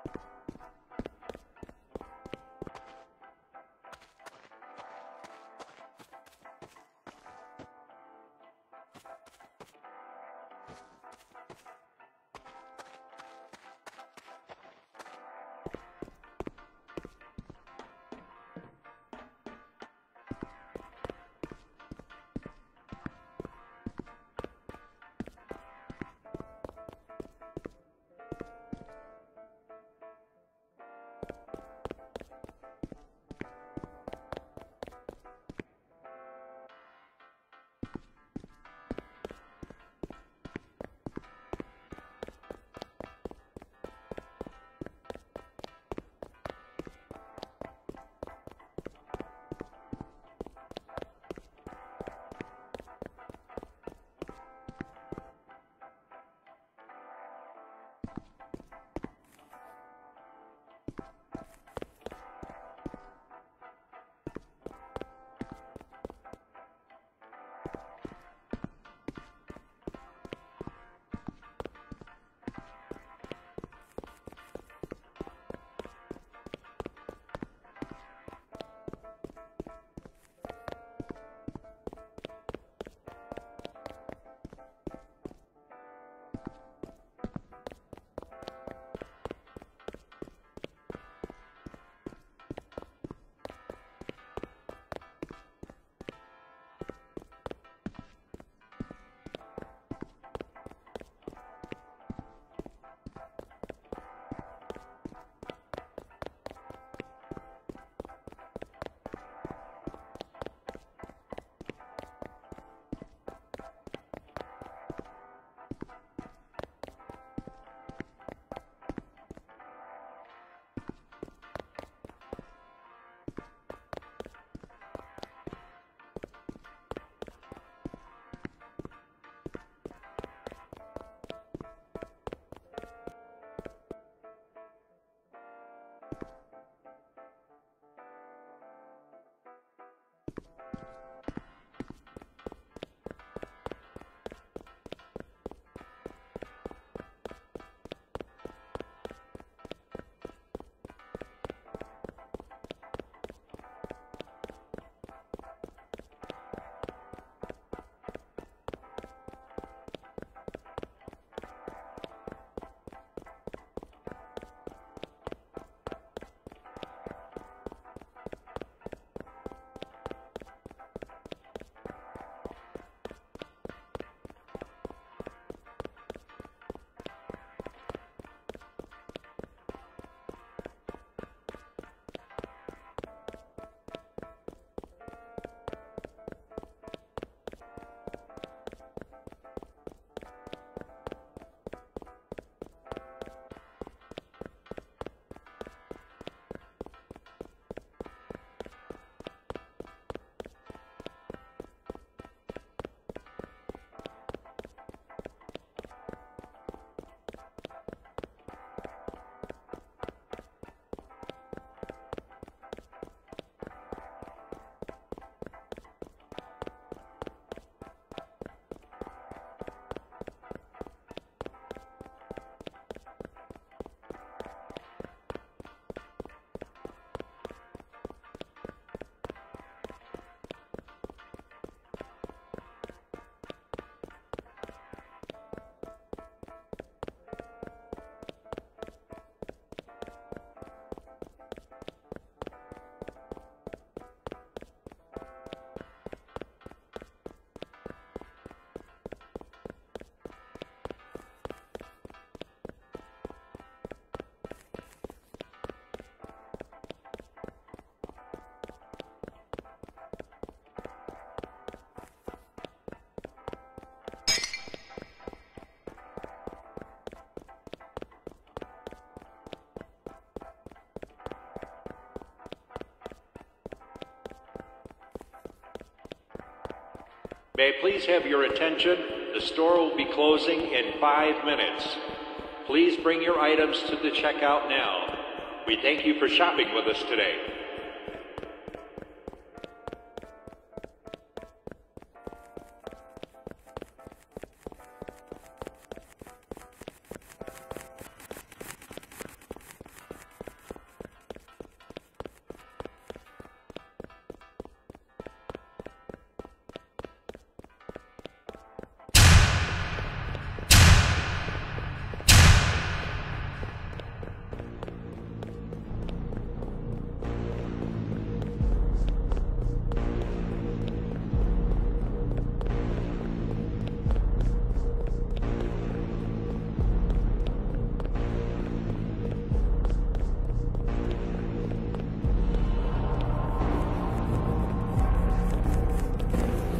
May I please have your attention? The store will be closing in 5 minutes. Please bring your items to the checkout now. We thank you for shopping with us today.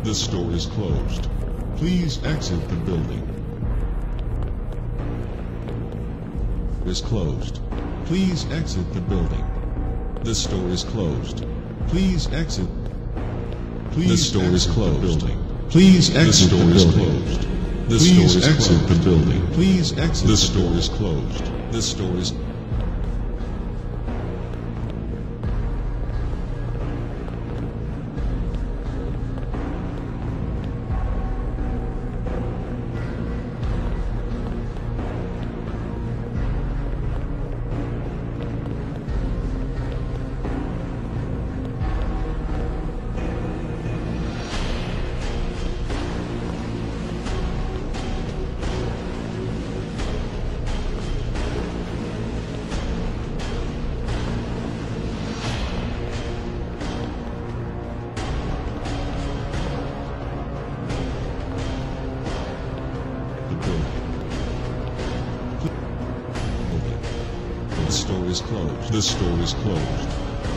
This store is closed. Please exit the building. Is closed. Please exit the building. This store is closed. Please exit. This store is closed. Please exit the building. Please exit the building. Please exit. This store is closed. This store is. The store is closed. This store is closed.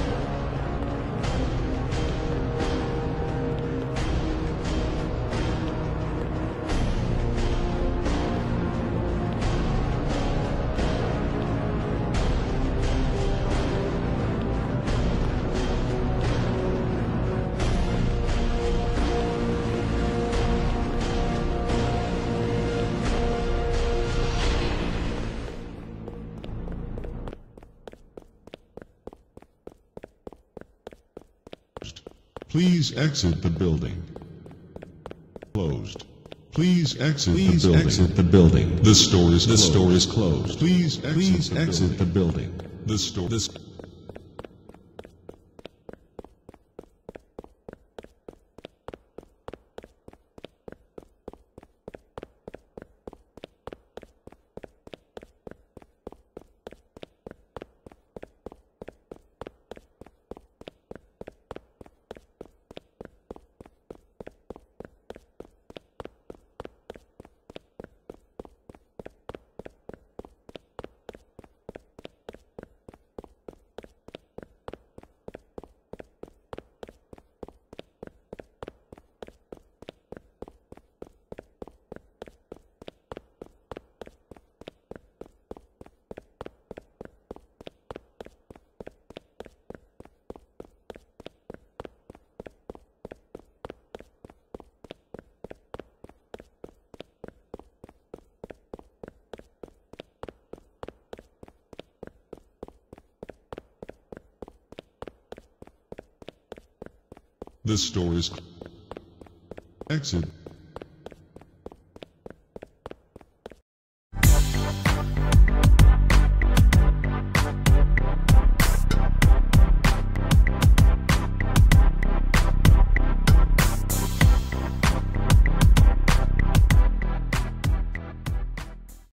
Please exit the building. Closed. Please exit the building. This store is closed. Please exit the building. This store. This store is exit.